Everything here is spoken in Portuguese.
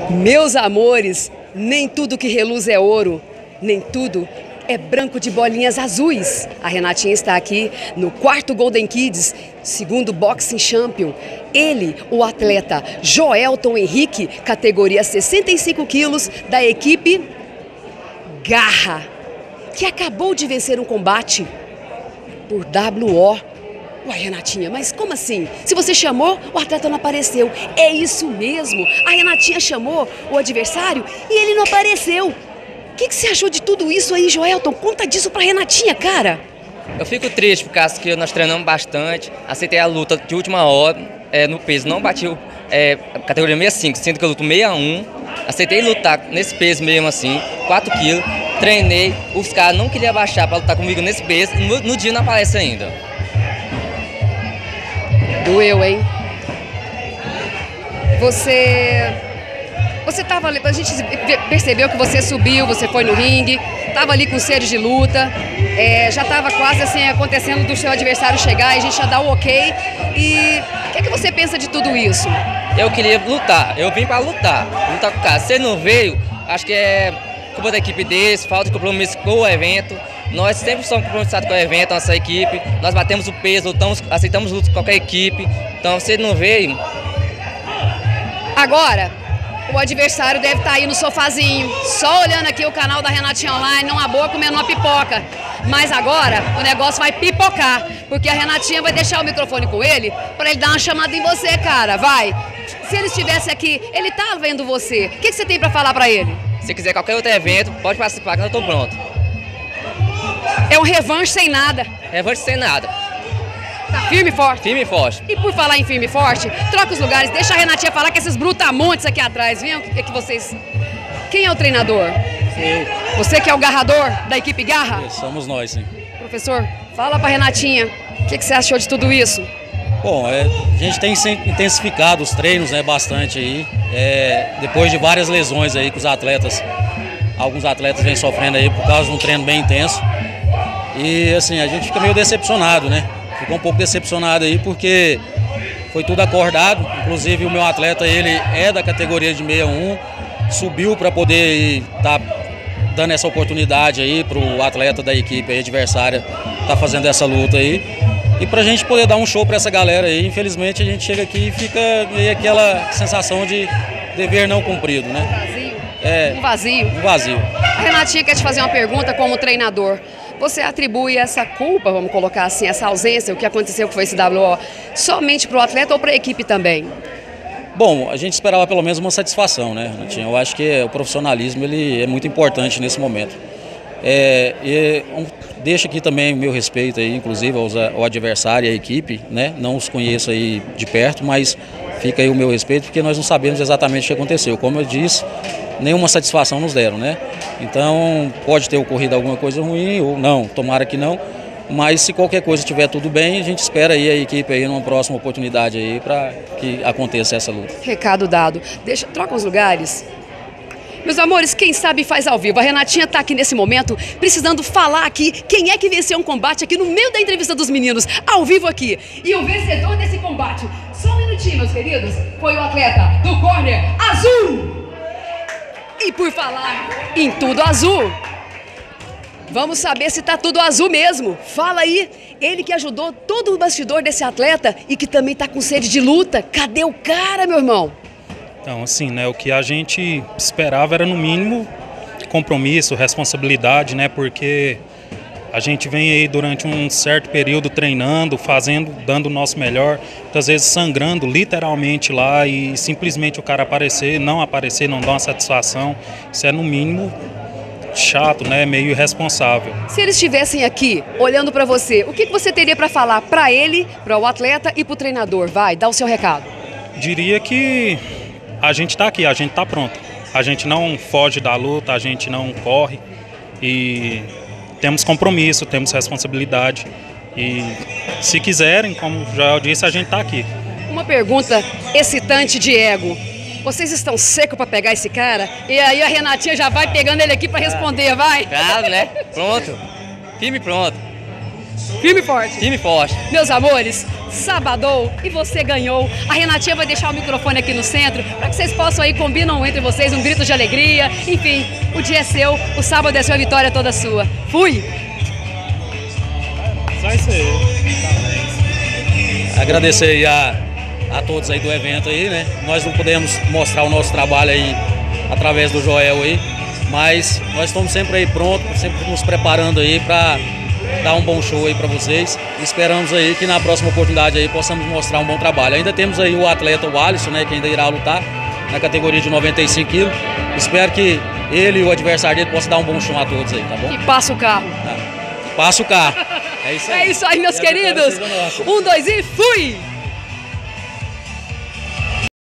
Meus amores, nem tudo que reluz é ouro, nem tudo é branco de bolinhas azuis. A Renatinha está aqui no quarto Golden Kids, segundo Boxing Champion. Ele, o atleta Joelton Henrique, categoria 65 quilos, da equipe Garra, que acabou de vencer um combate por WO. Uai, Renatinha, mas como assim? Se você chamou, o atleta não apareceu. É isso mesmo. A Renatinha chamou o adversário e ele não apareceu. O que você achou de tudo isso aí, Joelton? Conta disso pra Renatinha, cara. Eu fico triste por causa que nós treinamos bastante. Aceitei a luta de última hora. No peso não bati categoria 65, sendo que eu luto 61. Aceitei lutar nesse peso mesmo assim, 4 quilos. Treinei, os caras não queriam baixar pra lutar comigo nesse peso. No dia não aparece ainda. Doeu, hein? Você tava ali, a gente percebeu que você subiu, você foi no ringue, tava ali com sede de luta, já tava quase assim acontecendo do seu adversário chegar e a gente já dá o ok. E o que é que você pensa de tudo isso? Eu queria lutar, eu vim pra lutar com o cara. Se ele não veio, acho que é culpa da equipe desse, falta de compromisso com o evento. Nós sempre somos compromissados com o evento, nossa equipe. Nós batemos o peso, lutamos, aceitamos lutas com qualquer equipe. Então, se ele não veio... Agora, o adversário deve estar aí no sofazinho, só olhando aqui o canal da Renatinha Online, numa boa, comendo uma pipoca. Mas agora, o negócio vai pipocar, porque a Renatinha vai deixar o microfone com ele, para ele dar uma chamada em você, cara. Vai. Se ele estivesse aqui, ele tá vendo você. O que você tem para falar para ele? Se quiser qualquer outro evento, pode participar, que eu estou pronto. É um revanche sem nada. Revanche sem nada. Tá firme e forte? Firme e forte. E por falar em firme e forte, troca os lugares, deixa a Renatinha falar com esses brutamontes aqui atrás, viu? Que vocês... Quem é o treinador? Sim. Você que é o garrador da equipe Garra? Somos nós, sim. Professor, fala pra Renatinha, o que você achou de tudo isso? Bom, a gente tem intensificado os treinos, né, bastante aí, depois de várias lesões aí que os atletas, alguns atletas vêm sofrendo aí por causa de um treino bem intenso. E assim, a gente fica meio decepcionado, né? Ficou um pouco decepcionado aí porque foi tudo acordado, inclusive o meu atleta, ele é da categoria de 61, subiu para poder estar dando essa oportunidade aí para o atleta da equipe aí, adversária, tá fazendo essa luta aí. E pra gente poder dar um show pra essa galera aí, infelizmente a gente chega aqui e fica meio aquela sensação de dever não cumprido, né? Um vazio. Um vazio. A Renatinha quer te fazer uma pergunta como treinador. Você atribui essa culpa, vamos colocar assim, essa ausência, o que aconteceu que foi esse WO, somente pro atleta ou pra equipe também? Bom, a gente esperava pelo menos uma satisfação, né, Renatinha? Eu acho que o profissionalismo ele é muito importante nesse momento. Deixo aqui também o meu respeito aí, inclusive ao adversário e à equipe, né? Não os conheço aí de perto, mas fica aí o meu respeito porque nós não sabemos exatamente o que aconteceu. Como eu disse, nenhuma satisfação nos deram, né? Então pode ter ocorrido alguma coisa ruim ou não, tomara que não. Mas se qualquer coisa estiver tudo bem, a gente espera aí a equipe aí numa próxima oportunidade aí para que aconteça essa luta. Recado dado. Troca os lugares. Meus amores, quem sabe faz ao vivo. A Renatinha tá aqui nesse momento, precisando falar aqui quem é que venceu um combate aqui no meio da entrevista dos meninos, ao vivo aqui. E o vencedor desse combate, só um minutinho, meus queridos, foi o atleta do corner azul. E por falar em tudo azul, vamos saber se tá tudo azul mesmo. Fala aí, ele que ajudou todo o bastidor desse atleta e que também tá com sede de luta. Cadê o cara, meu irmão? Então, assim, né, o que a gente esperava era, no mínimo, compromisso, responsabilidade, né, porque a gente vem aí durante um certo período treinando, dando o nosso melhor, muitas vezes sangrando literalmente lá e simplesmente o cara não dar uma satisfação, isso é, no mínimo, chato, né, meio irresponsável. Se eles estivessem aqui, olhando para você, o que você teria para falar para ele, para o atleta e para o treinador? Vai, dá o seu recado. Diria que a gente está aqui, a gente está pronto. A gente não foge da luta, a gente não corre e temos compromisso, temos responsabilidade. E se quiserem, como o Joel disse, a gente está aqui. Uma pergunta excitante de ego. Vocês estão secos para pegar esse cara? E aí a Renatinha já vai pegando ele aqui para responder, vai? Claro, né? Pronto. Firme e pronto. Firme e forte. Firme e forte. Meus amores, sabadou e você ganhou. A Renatinha vai deixar o microfone aqui no centro para que vocês possam aí, combinam entre vocês um grito de alegria. Enfim, o dia é seu, o sábado é seu, a vitória é toda sua. Fui! Vai ser. Agradecer aí a todos aí do evento aí, né? Nós não podemos mostrar o nosso trabalho aí através do Joel aí, mas nós estamos sempre aí prontos, sempre nos preparando aí para dar um bom show aí para vocês. Esperamos aí que na próxima oportunidade aí possamos mostrar um bom trabalho. Ainda temos aí o atleta o Alisson, né, que ainda irá lutar na categoria de 95 kg. Espero que ele e o adversário dele possam dar um bom show a todos aí, tá bom? E passa o carro. Tá. Passa o carro. É isso aí. É isso aí, meus queridos. 1, 2 e fui!